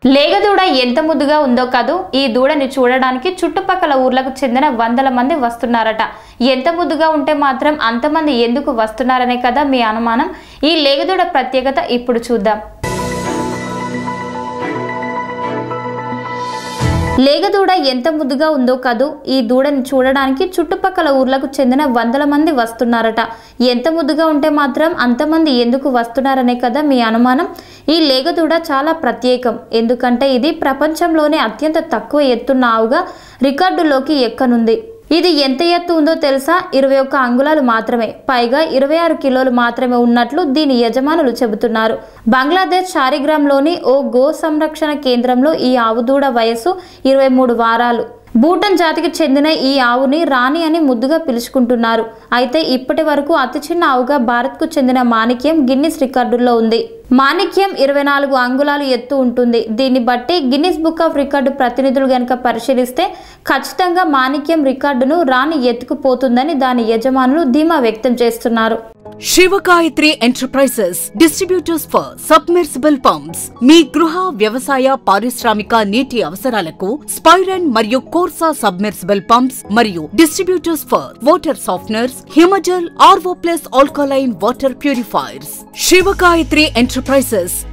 లేగదూడ ఎంత ముద్దుగా ఉందో కదూ. ఈ దూడని చూడడానికి చుట్టుపక్కల ఊర్లకు చెందిన వందల మంది వస్తున్నారట. ఎంత ముద్దుగా ఉంటే మాత్రం అంతమంది ఎందుకు వస్తున్నారనే కదా మీ అనుమానం. ఈ లేగదూడ ప్రత్యేకత ఇప్పుడు చూద్దాం. లేగదూడ ఎంత ముద్దుగా ఉందో కదూ. ఈ దూడని చూడడానికి చుట్టుపక్కల ఊర్లకు చెందిన వందల మంది వస్తున్నారట. ఎంత ముద్దుగా ఉంటే మాత్రం అంతమంది ఎందుకు వస్తున్నారనే కదా మీ అనుమానం. ఈ లేగదూడ చాలా ప్రత్యేకం. ఎందుకంటే ఇది ప్రపంచంలోనే అత్యంత తక్కువ ఎత్తున్న ఆవుగా రికార్డులోకి ఎక్కనుంది. ఇది ఎంత ఎత్తు ఉందో తెలుసా? 21 అంగుళాలు మాత్రమే. పైగా 26 కిలోలు మాత్రమే ఉన్నట్లు దీని యజమానులు చెబుతున్నారు. బంగ్లాదేశ్ షారిగ్రామ్లోని ఓ గో సంరక్షణ కేంద్రంలో ఈ ఆవు దూడ వయసు 23 వారాలు. భూటన్ జాతికి చెందిన ఈ ఆవుని రాణి అని ముద్దుగా పిలుచుకుంటున్నారు. అయితే ఇప్పటి వరకు అతి చిన్న ఆవుగా భారత్కు చెందిన మాణిక్యం గిన్నిస్ రికార్డుల్లో ఉంది. మాణిక్యం 24 అంగుళాలు ఎత్తు ఉంటుంది. దీన్ని బట్టి గిన్నిస్ బుక్ ఆఫ్ రికార్డు ప్రతినిధులు గనక పరిశీలిస్తే ఖచ్చితంగా మాణిక్యం రికార్డును రాణి ఎత్తుకుపోతుందని దాని యజమానులు ధీమా వ్యక్తం చేస్తున్నారు. Tr9 Enterprises, distributors for submersible pumps. మీ గృహ వ్యవసాయ పారిశ్రామిక నీటి అవసరాలకు స్పైరన్ మరియు కోర్సా సబ్మెర్సిబుల్ పంప్స్ మరియు distributors for water softeners, Himajal, RO+ alkaline water purifiers. Tr9 Enterprises,